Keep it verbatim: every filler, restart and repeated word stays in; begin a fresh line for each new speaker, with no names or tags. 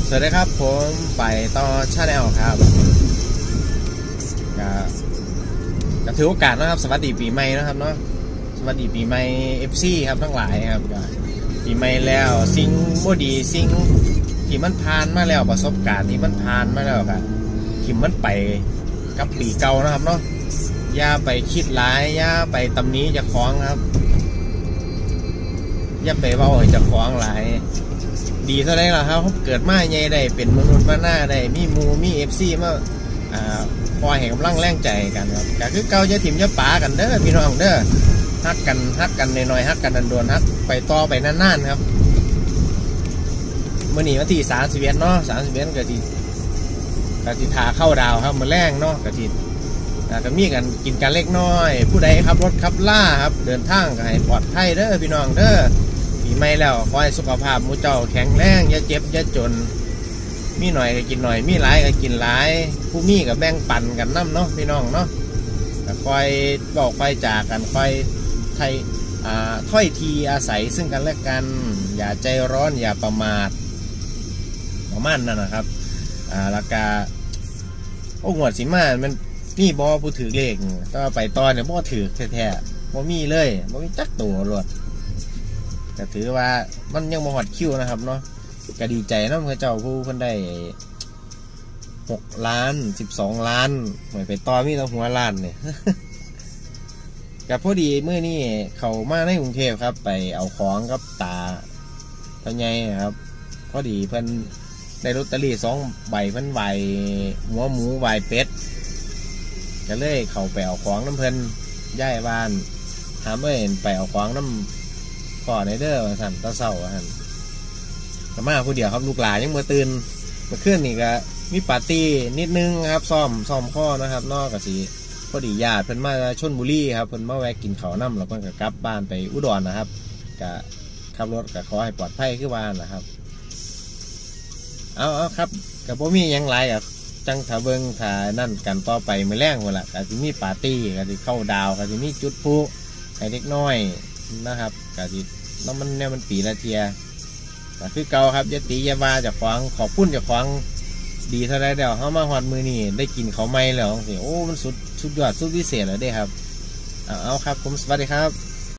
สวัสดีครับผมไปต่อชาแนลครับก็ก็ถือโอกาสนะครับสวัสดีปีใหม่นะครับเนาะสวัสดีปีใหม่ เอฟ ซี ครับทั้งหลายครับก็ปีใหม่แล้วสิ่งบ่ดีสิ่งที่มันผ่านมาแล้วประสบการณ์ที่มันผ่านมาแล้วครับที่มันไปกับปีเก่านะครับเนาะอย่าไปคิดร้ายอย่าไปตำหนิจะคล้องครับอย่าไปว่าจะคล้องหลายดีเท่าไรล่ะครับเกิดมาใหญ่ได้เป็นมนุษย์มาหน้าได้มีมูมีเอฟซีมาอ่าคอยให้กำลังแรงใจกันครับก็คือเก่าจะถิ่มจะป๋ากันเด้อพี่น้องเด้อฮักกันฮักกันหน่อยๆฮักกันดันโดนฮักไปต่อไปนานๆครับเมื่อนี้วันที่สามสิบเอ็ดเนาะสามสิบเอ็ดกะทิกะทิทาเข้าดาวครับมาแรงเนาะกะทิก็มีกันกินกันเล็กน้อยผู้ใดขับรถขับล่าครับเดินทางให้ปลอดภัยเด้อพี่น้องเด้อปีใหม่แล้วขอให้สุขภาพมูเจ้าแข็งแรงอย่าเจ็บอย่าจนมีหน่อยก็กินหน่อยมีหลายก็กินหลายผู้มีก็แบ่งปันกันน้ำเนาะพี่น้องเนาะแต่คอยบอกคอยจากกันคอยไทยอ่าถ้อยทีอาศัยซึ่งกันและกันอย่าใจร้อนอย่าประมาทประมาณนั่นนะครับอ่าแล้วก็โอ้หวดสิมามันนี่บอผู้ถือเลขก็ไปตอนเนี่ยบอถือแท้ๆบอมีเลยบอมีจักตัวรวดแต่ถือว่ามันยังมาหอดคิวนะครับเนาะก็ดีใจนะพระเจ้าผู้คนได้หกล้านสิบสองล้านหน่วยไปต่อมีตั้งหัวล้านเนี่ยกับพอดีเมื่อนี่เขามาในกรุงเทพครับไปเอาของกับตาพญายครับพอดีเพิ่นได้ลอตเตอรี่สองใบเพิ่นใบหัวหมูใบเป็ดก็เลยเขาไปเอาของน้ำเพิ่นย้ายบ้านหาเมื่อเห็นไปเอาของน้ำก่อนในเด้อสั่นตะเศร้าสั่นแต่มาผู้เดียวครับลูกหลานยังเมื่อตื่นเมื่อคืนนี่ก็มีปาร์ตี้นิดนึงครับซ้อมซ้อมข้อนะครับนอกกับสีพอดีญาติเพิ่นมาชลบุรีครับเพิ่นมาแวะกินข้าวน้ำแล้วเพิ่นก็กลับบ้านไปอุดรนะครับก็ขับรถก็ขอให้ปลอดภัยขึ้นบ้านนะครับเอาเอาครับกับพ่อมียังไรกับจังถาเบิงถานั่นกันต่อไปมือแรงหมดละก็จะมีปาร์ตี้ก็จะเข้าดาวก็จะมีจุดพลุให้เด็กน้อยนะครับก็จะแล้วมันเนี่ยมันปีละเทียก็คือเก่าครับยะตียาวาจะฟังขอบคุณจะฟังดีเท่าไรเดียวเขามาหอดมือนี่ได้กินเขาไม่แล้วสิโอ้มันสุดสุดยอดสุดพิเศษเลยเด้ครับเอาเอาครับผมสวัสดีครับ